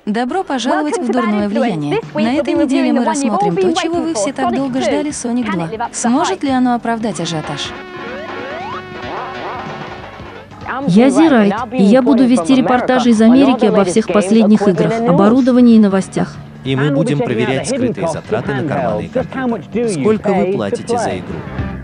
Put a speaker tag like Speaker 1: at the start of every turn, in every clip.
Speaker 1: Добро пожаловать в «Дурное влияние». На этой неделе мы рассмотрим то, чего вы все так долго ждали, Sonic 2. Сможет ли оно оправдать ажиотаж?
Speaker 2: Я Зирайт, и я буду вести репортажи из Америки обо всех последних играх, оборудовании и новостях.
Speaker 3: И мы будем проверять скрытые затраты на карманные компьютеры. Сколько вы платите за игру?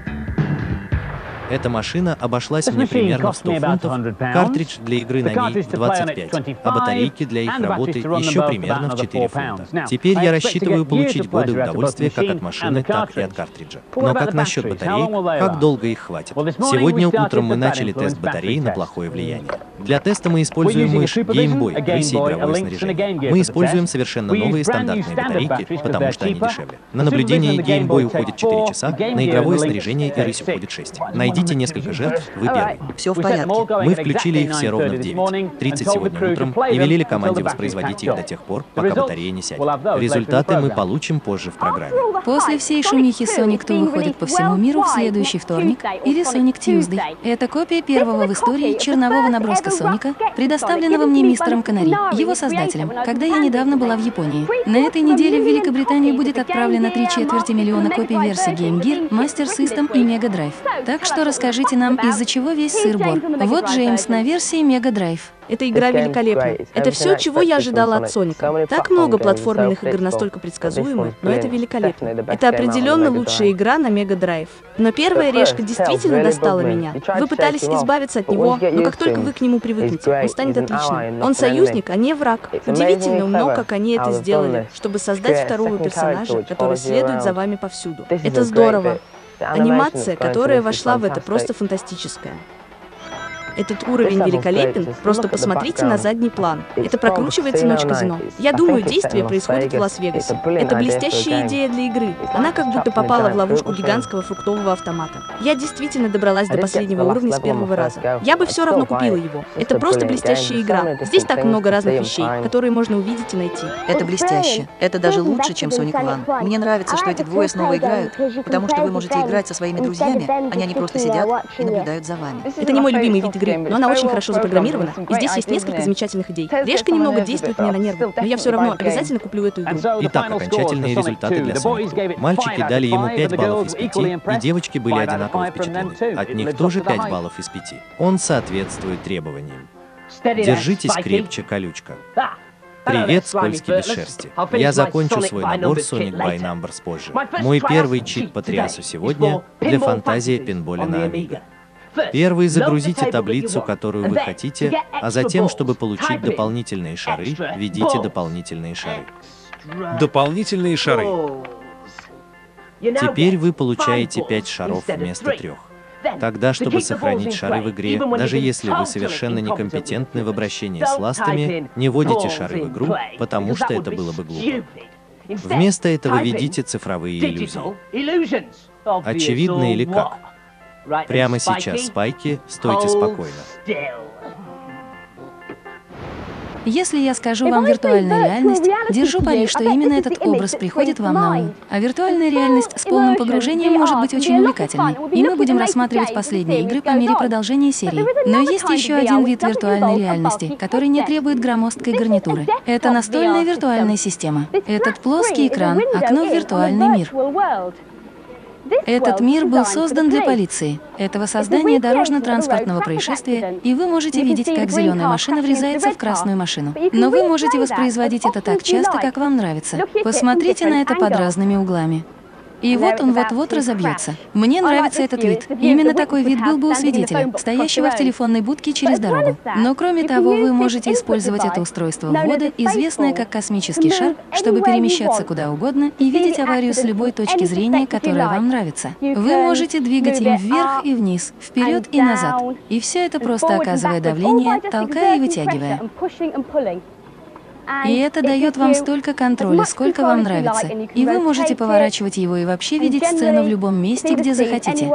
Speaker 3: Эта машина обошлась мне примерно в 100 фунтов, картридж для игры на ней в 25, а батарейки для их работы еще примерно в 4 фунта. Теперь я рассчитываю получить годы удовольствия как от машины, так и от картриджа. Но как насчет батареек? Как долго их хватит? Сегодня утром мы начали тест батареи на плохое влияние. Для теста мы используем мышь, геймбой, рыси и игровое снаряжение. Мы используем совершенно новые стандартные батарейки, потому что они дешевле. На наблюдение геймбой уходит 4 часа, на игровое снаряжение и рысь уходит 6. Найдите несколько жертв, вы первый.
Speaker 1: Все в порядке.
Speaker 3: Мы включили их все ровно в 9:30 сегодня утром и велели команде воспроизводить их до тех пор, пока батарея не сядет. Результаты мы получим позже в программе.
Speaker 1: После всей шумихи Sonic 2 выходит по всему миру в следующий вторник, или Sonic Tuesday. Это копия первого в истории чернового наброска Соника, предоставленного мне мистером Канари, его создателем, когда я недавно была в Японии. На этой неделе в Великобританию будет отправлено 3/4 миллиона копий версий Game Gear, Master System и Mega Drive. Так что расскажите нам, из-за чего весь сыр-бор. Вот Джеймс на версии Mega Drive.
Speaker 4: Эта игра великолепна. Это все, чего я ожидала от Соника. Так много платформенных игр настолько предсказуемы, но это великолепно. Это определенно лучшая игра на Mega Drive. Но первая решка действительно достала меня. Вы пытались избавиться от него, но как только вы к нему привыкнете, он станет отличным. Он союзник, а не враг. Удивительно умно, как они это сделали, чтобы создать второго персонажа, который следует за вами повсюду. Это здорово. Анимация, которая вошла в это, просто фантастическая. Этот уровень великолепен, просто посмотрите на задний план. Это прокручивается ночь казино. Я думаю, действие происходит в Лас-Вегасе. Это блестящая идея для игры. Она как будто попала в ловушку гигантского фруктового автомата. Я действительно добралась до последнего уровня с первого раза. Я бы все равно купила его. Это просто блестящая игра. Здесь так много разных вещей, которые можно увидеть и найти.
Speaker 1: Это блестяще. Это даже лучше, чем Sonic One. Мне нравится, что эти двое снова играют, потому что вы можете играть со своими друзьями, они просто сидят и наблюдают за вами.
Speaker 4: Это не мой любимый вид игры, но она очень хорошо запрограммирована, и здесь есть несколько замечательных идей. Решка немного действует мне на нервы, но я все равно обязательно куплю эту игру.
Speaker 3: Итак, окончательные результаты для Соника. Мальчики дали ему 5 баллов из 5, и девочки были одинаково впечатлены. От них тоже 5 баллов из 5. Он соответствует требованиям. Держитесь крепче, колючка. Привет, скользкий без шерсти. Я закончу свой набор Sonic by Numbers позже. Мой первый чит по триасу сегодня для фантазии пинболя на Amiga. Первый загрузите таблицу, которую вы хотите, а затем, чтобы получить дополнительные шары, введите дополнительные шары.
Speaker 5: Дополнительные шары.
Speaker 3: Теперь вы получаете 5 шаров вместо 3. Тогда, чтобы сохранить шары в игре, даже если вы совершенно некомпетентны в обращении с ластами, не вводите шары в игру, потому что это было бы глупо. Вместо этого введите цифровые иллюзии. Очевидно или как? Прямо сейчас, Спайки, стойте спокойно.
Speaker 1: Если я скажу вам виртуальная реальность, держу пари, что именно этот образ приходит вам на ум. А виртуальная реальность с полным погружением может быть очень увлекательной. И мы будем рассматривать последние игры по мере продолжения серии. Но есть еще один вид виртуальной реальности, который не требует громоздкой гарнитуры. Это настольная виртуальная система. Этот плоский экран — окно в виртуальный мир. Этот мир был создан для полиции. Этого создания дорожно-транспортного происшествия, и вы можете видеть, как зеленая машина врезается в красную машину. Но вы можете воспроизводить это так часто, как вам нравится. Посмотрите на это под разными углами. И вот он вот-вот разобьется. Мне нравится этот вид. Именно такой вид был бы у свидетеля, стоящего в телефонной будке через дорогу. Но кроме того, вы можете использовать это устройство ввода, известное как космический шар, чтобы перемещаться куда угодно и видеть аварию с любой точки зрения, которая вам нравится. Вы можете двигать им вверх и вниз, вперед и назад. И все это просто оказывая давление, толкая и вытягивая. И это дает вам столько контроля, сколько вам нравится. И вы можете поворачивать его и вообще видеть сцену в любом месте, где захотите.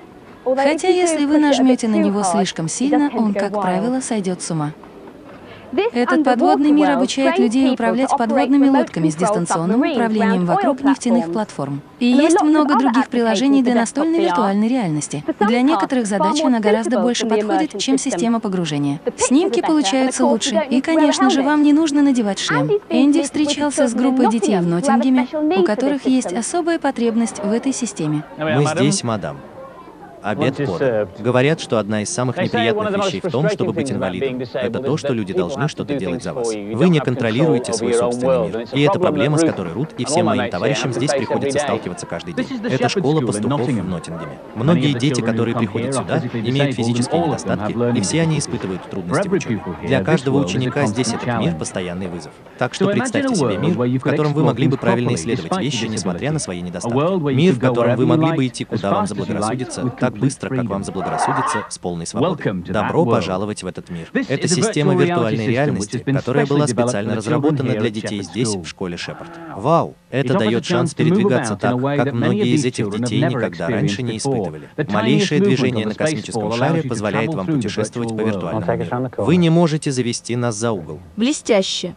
Speaker 1: Хотя, если вы нажмете на него слишком сильно, он, как правило, сойдет с ума. Этот подводный мир обучает людей управлять подводными лодками с дистанционным управлением вокруг нефтяных платформ. И есть много других приложений для настольной виртуальной реальности. Для некоторых задач она гораздо больше подходит, чем система погружения. Снимки получаются лучше, и, конечно же, вам не нужно надевать шлем. Энди встречался с группой детей в Ноттингеме, у которых есть особая потребность в этой системе.
Speaker 3: Мы здесь, мадам. Обед подан. Говорят, что одна из самых неприятных вещей в том, чтобы быть инвалидом, это то, что люди должны что-то делать за вас. Вы не контролируете свой собственный мир. И это проблема, с которой Рут и всем моим товарищам здесь приходится сталкиваться каждый день. Это школа пастухов в Ноттингеме. Многие дети, которые приходят сюда, имеют физические недостатки, и все они испытывают трудности в учебе. Для каждого ученика здесь этот мир — постоянный вызов. Так что представьте себе мир, в котором вы могли бы правильно исследовать вещи, несмотря на свои недостатки. Мир, в котором вы могли бы идти, куда вам заблагорассудится, так быстро, как вам заблагорассудится, с полной свободой. Добро пожаловать в этот мир. Это система виртуальной реальности, которая была специально разработана для детей здесь, в школе Шепард. Вау! Это дает шанс передвигаться так, как многие из этих детей никогда раньше не испытывали. Малейшее движение на космическом шаре позволяет вам путешествовать по виртуальному миру. Вы не можете завести нас за угол.
Speaker 4: Блестяще.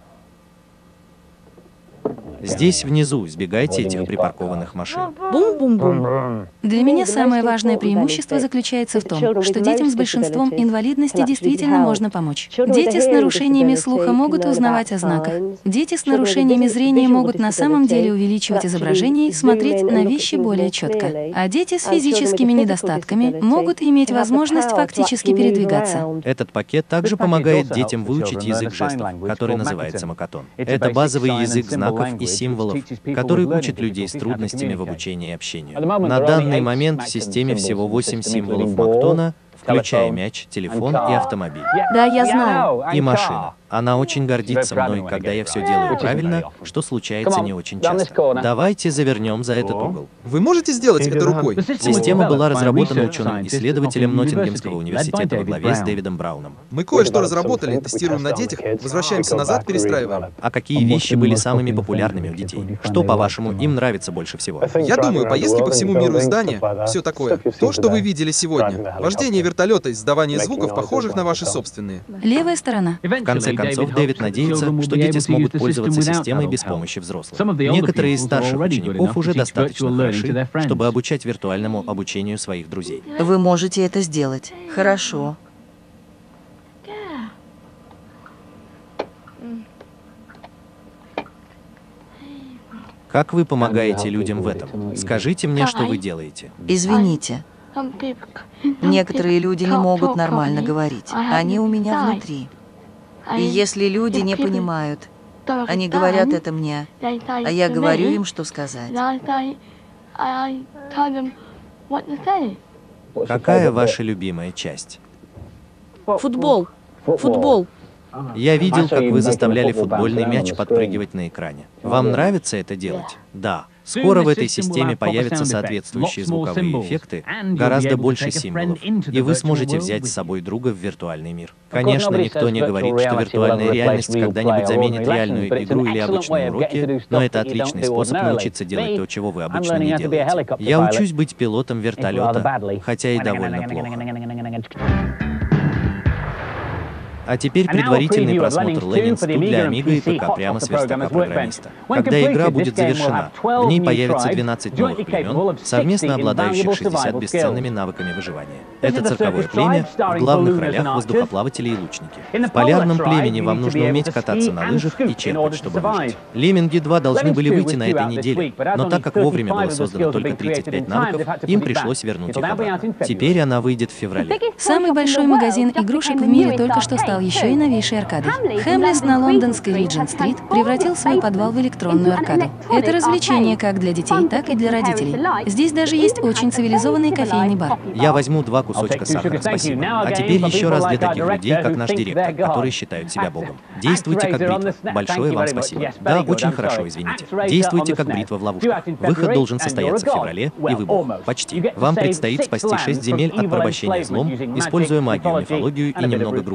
Speaker 3: Здесь внизу избегайте этих припаркованных машин.
Speaker 4: Бум-бум-бум.
Speaker 1: Для меня самое важное преимущество заключается в том, что детям с большинством инвалидности действительно можно помочь. Дети с нарушениями слуха могут узнавать о знаках. Дети с нарушениями зрения могут на самом деле увеличивать изображение и смотреть на вещи более четко. А дети с физическими недостатками могут иметь возможность фактически передвигаться.
Speaker 3: Этот пакет также помогает детям выучить язык жестов, который называется макатон. Это базовый язык знаков и символов, который учит людей с трудностями в обучении и общению. На данный момент в системе всего 8 символов Мактона, включая мяч, телефон и автомобиль.
Speaker 4: Да, я знаю.
Speaker 3: И машина. Она очень гордится мной, когда я все делаю правильно, что случается не очень часто. Давайте завернем за этот угол.
Speaker 6: Вы можете сделать это рукой?
Speaker 3: Система была разработана ученым-исследователем Ноттингемского университета во главе с Дэвидом Брауном.
Speaker 6: Мы кое-что разработали, тестируем на детях, возвращаемся назад, перестраиваем.
Speaker 3: А какие вещи были самыми популярными у детей? Что, по-вашему, им нравится больше всего?
Speaker 6: Я думаю, поездки по всему миру здания, все такое. То, что вы видели сегодня. Вождение вертолета, издавание звуков, похожих на ваши собственные.
Speaker 1: Левая сторона.
Speaker 3: В конце концов, Дэвид надеется, что дети смогут пользоваться системой без помощи взрослых. Некоторые из старших учеников уже достаточно хороши, чтобы обучать виртуальному обучению своих друзей.
Speaker 7: Вы можете это сделать. Хорошо.
Speaker 3: Как вы помогаете людям в этом? Скажите мне, что вы делаете.
Speaker 7: Извините. Некоторые люди не могут нормально говорить. Они у меня внутри. И если люди не понимают, они говорят это мне, а я говорю им, что сказать.
Speaker 3: Какая ваша любимая часть?
Speaker 4: Футбол. Футбол.
Speaker 3: Я видел, как вы заставляли футбольный мяч подпрыгивать на экране. Вам нравится это делать? Да. Скоро в этой системе появятся соответствующие звуковые эффекты, гораздо больше символов, и вы сможете взять с собой друга в виртуальный мир. Конечно, никто не говорит, что виртуальная реальность когда-нибудь заменит реальную игру или обычные уроки, но это отличный способ научиться делать то, чего вы обычно не делаете. Я учусь быть пилотом вертолета, хотя и довольно плохо. А теперь предварительный просмотр Lemmings тут для Amiga и ПК прямо с верстака программиста. Когда игра будет завершена, в ней появится 12 новых племен, совместно обладающих 60 бесценными навыками выживания. Это цирковое племя, в главных ролях воздухоплаватели и лучники. В полярном племени вам нужно уметь кататься на лыжах и черпать, чтобы выжить. Лемминги 2 должны были выйти на этой неделе, но так как вовремя было создано только 35 навыков, им пришлось вернуть их обратно. Теперь она выйдет в феврале.
Speaker 1: Самый большой магазин игрушек в мире только что стал еще и новейшей аркадой. Хэмлис на лондонской Риджент-стрит превратил свой подвал в электронную аркаду. Это развлечение как для детей, так и для родителей. Здесь даже есть очень цивилизованный кофейный бар.
Speaker 3: Я возьму 2 кусочка сахара, спасибо. А теперь еще раз для таких людей, как наш директор, которые считают себя богом. Действуйте как бритва. Большое вам спасибо. Да, очень хорошо, извините. Действуйте как бритва в ловушках. Выход должен состояться в феврале, и вы бог. Почти. Вам предстоит спасти 6 земель от порабощения злом, используя магию, мифологию и немного грубой силы.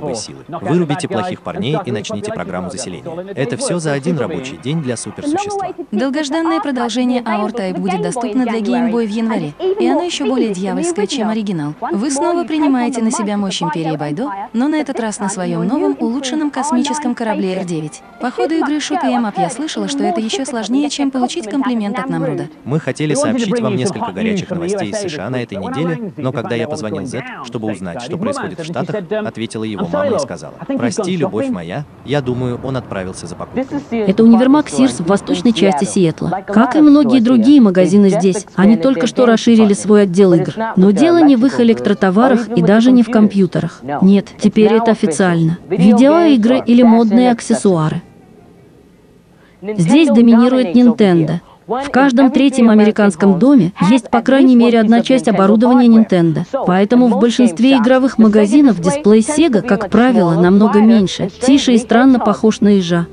Speaker 3: Вырубите плохих парней и начните программу заселения. Это все за один рабочий день для суперсущества.
Speaker 1: Долгожданное продолжение Our Type будет доступно для Game Boy в январе, и оно еще более дьявольское, чем оригинал. Вы снова принимаете на себя мощь Империи Байдо, но на этот раз на своем новом улучшенном космическом корабле R9. По ходу игры Shoot 'em Up я слышала, что это еще сложнее, чем получить комплимент от Намруда.
Speaker 3: Мы хотели сообщить вам несколько горячих новостей из США на этой неделе, но когда я позвонил Зет, чтобы узнать, что происходит в Штатах, ответила его мама и сказала: «Прости, любовь моя, я думаю, он отправился за покупкой».
Speaker 2: Это универмаг Сирс в восточной части Сиэтла. Как и многие другие магазины здесь, они только что расширили свой отдел игр. Но дело не в их электротоварах и даже не в компьютерах. Нет, теперь это официально. Видеоигры или модные аксессуары. Здесь доминирует Nintendo. В каждом третьем американском доме есть по крайней мере одна часть оборудования Nintendo. Поэтому в большинстве игровых магазинов дисплей Sega, как правило, намного меньше, тише и странно похож на ежа.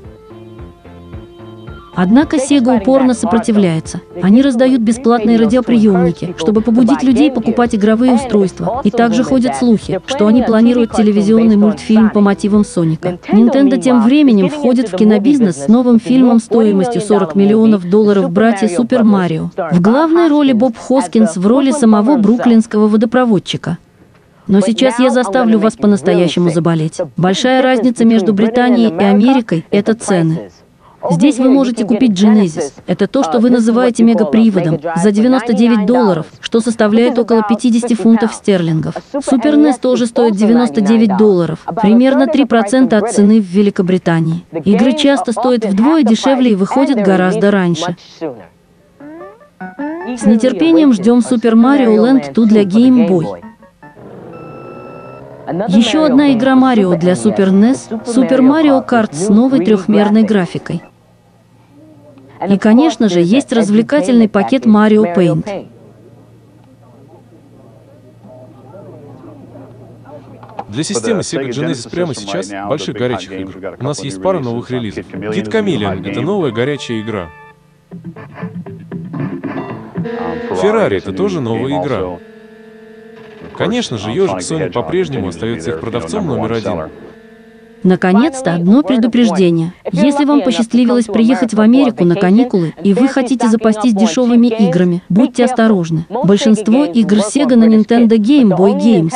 Speaker 2: Однако Sega упорно сопротивляется. Они раздают бесплатные радиоприемники, чтобы побудить людей покупать игровые устройства. И также ходят слухи, что они планируют телевизионный мультфильм по мотивам Соника. Nintendo тем временем входит в кинобизнес с новым фильмом стоимостью $40 миллионов «Братья Супер Марио». В главной роли Боб Хоскинс в роли самого бруклинского водопроводчика. Но сейчас я заставлю вас по-настоящему заболеть. Большая разница между Британией и Америкой – это цены. Здесь вы можете купить Genesis. Это то, что вы называете мегаприводом, за $99, что составляет около 50 фунтов стерлингов. Super NES тоже стоит $99, примерно 3% от цены в Великобритании. Игры часто стоят вдвое дешевле и выходят гораздо раньше. С нетерпением ждем Super Mario Land 2 для Game Boy. Еще одна игра Марио для Super NES – Super Mario Kart с новой трехмерной графикой. И, конечно же, есть развлекательный пакет Mario Paint.
Speaker 8: Для системы Sega Genesis прямо сейчас больших горячих игр. У нас есть пара новых релизов. Kid Chameleon — это новая горячая игра. Ferrari — это тоже новая игра. Конечно же, ежик Sonic по-прежнему остается их продавцом номер один.
Speaker 2: Наконец-то одно предупреждение. Если вам посчастливилось приехать в Америку на каникулы, и вы хотите запастись дешевыми играми, будьте осторожны. Большинство игр Sega на Nintendo Game Boy Games.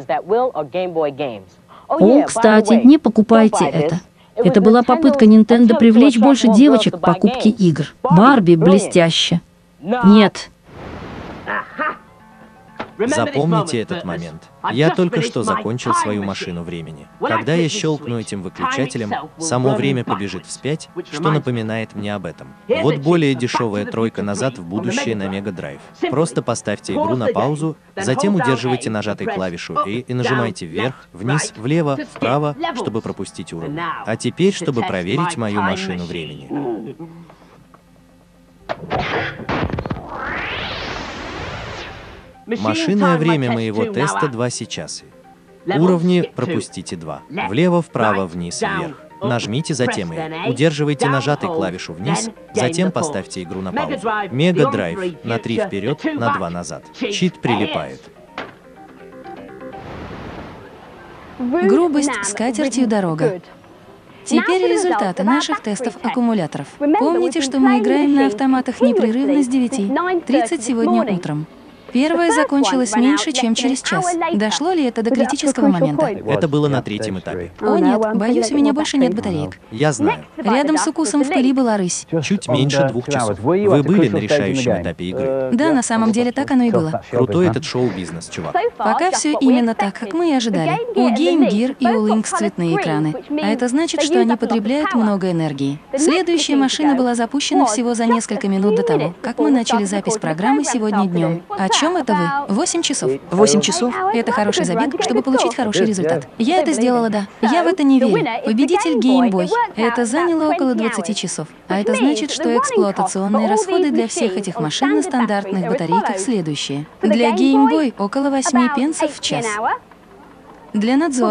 Speaker 2: О, кстати, не покупайте это. Это была попытка Nintendo привлечь больше девочек к покупке игр. Барби блестяще. Нет.
Speaker 3: Запомните этот момент. Я только что закончил свою машину времени. Когда я щелкну этим выключателем, само время побежит вспять, что напоминает мне об этом. Вот более дешевая тройка назад в будущее на Mega Drive. Просто поставьте игру на паузу, затем удерживайте нажатой клавишу A и нажимайте вверх, вниз, влево, вправо, чтобы пропустить уровень. А теперь, чтобы проверить мою машину времени. Машинное время моего теста 2 сейчас. Уровни пропустите 2. Влево, вправо, вниз, вверх. Нажмите затем и удерживайте нажатой клавишу вниз, затем поставьте игру на паузу. Mega Drive на 3 вперед, на 2 назад. Чит прилипает.
Speaker 1: Грубость с катертью дорога. Теперь результаты наших тестов аккумуляторов. Помните, что мы играем на автоматах непрерывно с 9:30 сегодня утром. Первое закончилось меньше, чем через час. Дошло ли это до критического момента?
Speaker 3: Это было на 3-м этапе.
Speaker 1: О нет, боюсь, у меня больше нет батареек.
Speaker 3: Я знаю.
Speaker 1: Рядом с укусом в пыли была рысь.
Speaker 3: Чуть меньше 2 часов. Вы были на решающем этапе игры.
Speaker 1: Да, на самом деле так оно и было.
Speaker 3: Крутой этот шоу-бизнес, чувак.
Speaker 1: Пока все именно так, как мы и ожидали. У Game Gear и у Lynx цветные экраны. А это значит, что они потребляют много энергии. Следующая машина была запущена всего за несколько минут до того, как мы начали запись программы сегодня днем. О чем это вы? 8 часов.
Speaker 7: 8 часов?
Speaker 1: Это хороший забег, чтобы получить хороший результат. Я это сделала, да. Я в это не верю. Победитель Game Boy. Это заняло около 20 часов. А это значит, что эксплуатационные расходы для всех этих машин на стандартных батарейках следующие. Для Game Boy около 8 пенсов в час. Для надзора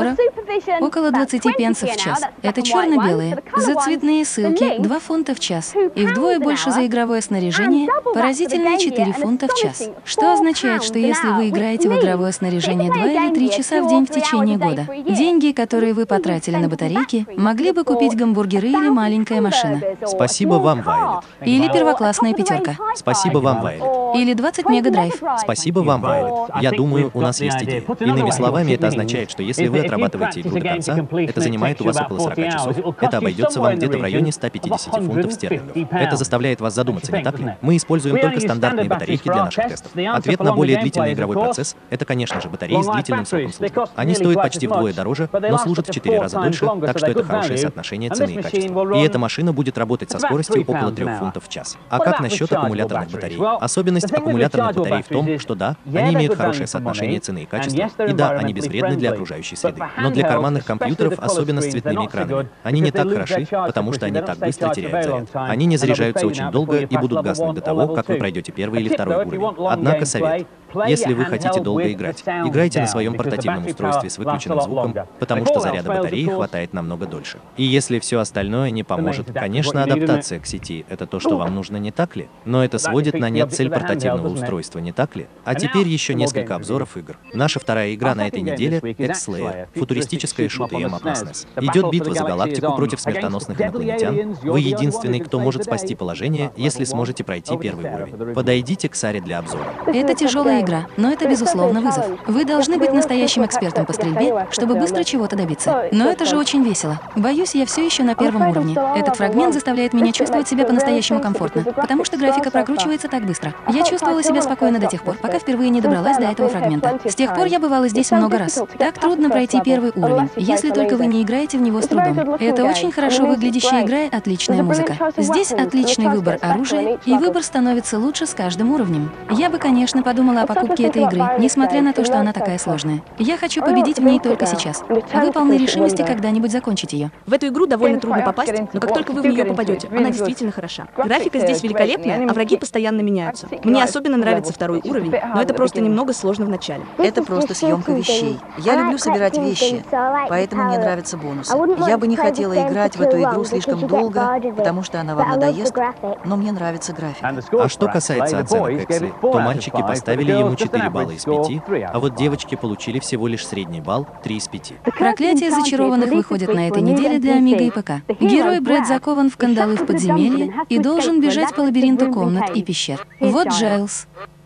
Speaker 1: Около 20 пенсов в час. Это черно-белые. За цветные ссылки 2 фунта в час. И вдвое больше за игровое снаряжение поразительные 4 фунта в час. Что означает, что если вы играете в игровое снаряжение 2 или 3 часа в день в течение года, деньги, которые вы потратили на батарейки, могли бы купить гамбургеры или маленькая машина.
Speaker 3: Спасибо вам, Вайлет.
Speaker 1: Или первоклассная пятерка.
Speaker 3: Спасибо вам, Вайлет.
Speaker 1: Или 20 мегадрайв.
Speaker 3: Спасибо вам, Вайлет. Я думаю, у нас есть идея. Иными словами, это означает, что если вы отрабатываете игру до конца, это занимает у вас около 40 часов. Это обойдется вам где-то в районе 150 фунтов стерлингов. Это заставляет вас задуматься, не так ли? Мы используем только стандартные батарейки для наших тестов. Ответ на более длительный игровой процесс — это, конечно же, батареи с длительным сроком службы. Они стоят почти вдвое дороже, но служат в 4 раза дольше, так что это хорошее соотношение цены и качества. И эта машина будет работать со скоростью около 3 фунтов в час. А как насчет аккумуляторных батарей? Особенность аккумуляторных батарей в том, что да, они имеют хорошее соотношение цены и качества, и да, они безвредны для окружающей среды. Но для карманных компьютеров, особенно с цветными экранами, они не так хороши, потому что они так быстро теряют заряд. Они не заряжаются очень долго и будут гаснуть до того, как вы пройдете первый или второй уровень. Однако совет. Если вы хотите долго играть, играйте на своем портативном устройстве с выключенным звуком, потому что заряда батареи хватает намного дольше. И если все остальное не поможет, конечно, адаптация к сети — это то, что вам нужно, не так ли? Но это сводит на нет цель портативного устройства, не так ли? А теперь еще несколько обзоров игр. Наша вторая игра на этой неделе — X-Slayer, футуристическая шут-эм от SNES. Идет битва за галактику против смертоносных инопланетян. Вы единственный, кто может спасти положение, если сможете пройти первый уровень. Подойдите к Саре для обзора.
Speaker 1: Это тяжелая игра, но это, безусловно, вызов. Вы должны быть настоящим экспертом по стрельбе, чтобы быстро чего-то добиться. Но это же очень весело. Боюсь, я все еще на первом уровне. Этот фрагмент заставляет меня чувствовать себя по-настоящему комфортно, потому что графика прокручивается так быстро. Я чувствовала себя спокойно до тех пор, пока впервые не добралась до этого фрагмента. С тех пор я бывала здесь много раз. Так трудно пройти первый уровень, если только вы не играете в него с трудом. Это очень хорошо выглядящая игра и отличная музыка. Здесь отличный выбор оружия, и выбор становится лучше с каждым уровнем. Я бы, конечно, подумала о покупке этой игры, несмотря на то, что она такая сложная. Я хочу победить в ней только сейчас. А вы полны решимости когда-нибудь закончить ее.
Speaker 4: В эту игру довольно трудно попасть, но как только вы в нее попадете, она действительно хороша. Графика здесь великолепная, а враги постоянно меняются. Мне особенно нравится второй уровень, но это просто немного сложно в начале.
Speaker 7: Это просто съемка вещей. Я люблю собирать вещи, поэтому мне нравятся бонусы. Я бы не хотела играть в эту игру слишком долго, потому что она вам надоест, но мне нравится графика.
Speaker 3: А что касается оценок Эксли, то мальчики поставили ему 4 балла из 5, а вот девочки получили всего лишь средний балл 3 из 5.
Speaker 1: Проклятие зачарованных выходит на этой неделе для Амига и ПК. Герой Брэд закован в кандалы в подземелье и должен бежать по лабиринту комнат и пещер. Вот Джайлз.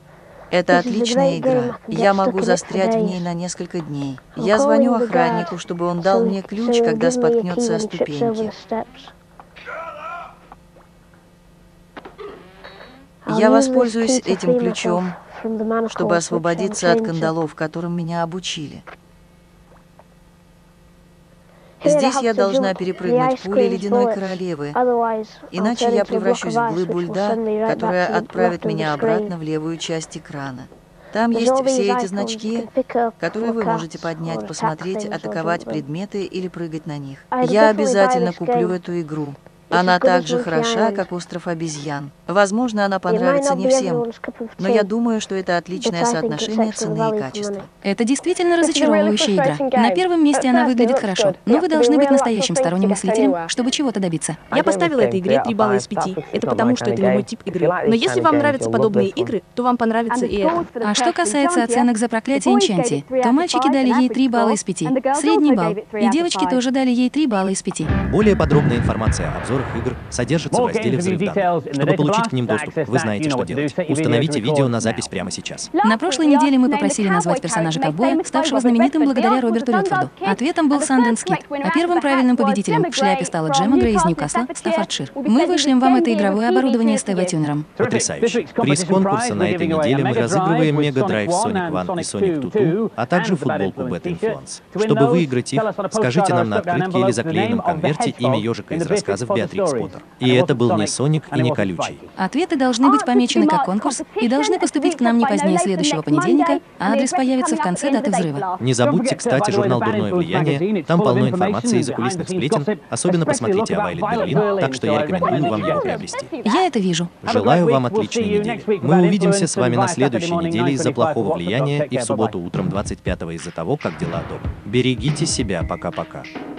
Speaker 7: Это отличная игра. Я могу застрять в ней на несколько дней. Я звоню охраннику, чтобы он дал мне ключ, когда споткнется о ступеньки. Я воспользуюсь этим ключом, чтобы освободиться от кандалов, которым меня обучили. Здесь я должна перепрыгнуть пули ледяной королевы, иначе я превращусь в глыбу льда, которая отправит меня обратно в левую часть экрана. Там есть все эти значки, которые вы можете поднять, посмотреть, атаковать предметы или прыгать на них. Я обязательно куплю эту игру. Она так же хороша, как «Остров обезьян». Возможно, она понравится не всем, но я думаю, что это отличное соотношение цены и качества.
Speaker 1: Это действительно разочаровывающая игра. На первом месте она выглядит хорошо, но вы должны быть настоящим сторонним мыслителем, чтобы чего-то добиться.
Speaker 4: Я поставила этой игре 3 балла из 5. Это потому, что это не мой тип игры. Но если вам нравятся подобные игры, то вам понравится и это.
Speaker 1: А что касается оценок за проклятие Энчанти, то мальчики дали ей 3 балла из 5, средний балл, и девочки тоже дали ей 3 балла из 5.
Speaker 3: Более подробная информация о обзорах игр содержится в разделе «Взрыв данных». Чтобы получить к ним доступ, вы знаете, что делать. Установите видео на запись прямо сейчас.
Speaker 1: На прошлой неделе мы попросили назвать персонажа ковбоя, ставшего знаменитым благодаря Роберту Редфорду. Ответом был Санденс Кид, а первым правильным победителем в шляпе стала Джемма Грей из Ньюкасла, Стаффордшир. Мы вышлем вам это игровое оборудование с ТВ-тюнером.
Speaker 3: Потрясающе. Приз конкурса на этой неделе мы разыгрываем Mega Drive Sonic One и Sonic 2, а также футболку Bad Influence. Чтобы выиграть их, скажите нам на открытке или заклеенном конверте имя ежика из рассказов Беатрис. Беатрикс Поттер. И это был не Соник и не Колючий.
Speaker 1: Ответы должны быть помечены как конкурс и должны поступить к нам не позднее следующего понедельника, а адрес появится в конце даты взрыва.
Speaker 3: Не забудьте, кстати, журнал «Дурное влияние». Там полно информации из закулисных сплетен. Особенно посмотрите о Вайлет Берлин, так что я рекомендую вам его приобрести.
Speaker 1: Я это вижу.
Speaker 3: Желаю вам отличной недели. Мы увидимся с вами на следующей неделе из-за плохого влияния и в субботу утром 25-го из-за того, как дела дома. Берегите себя, пока-пока.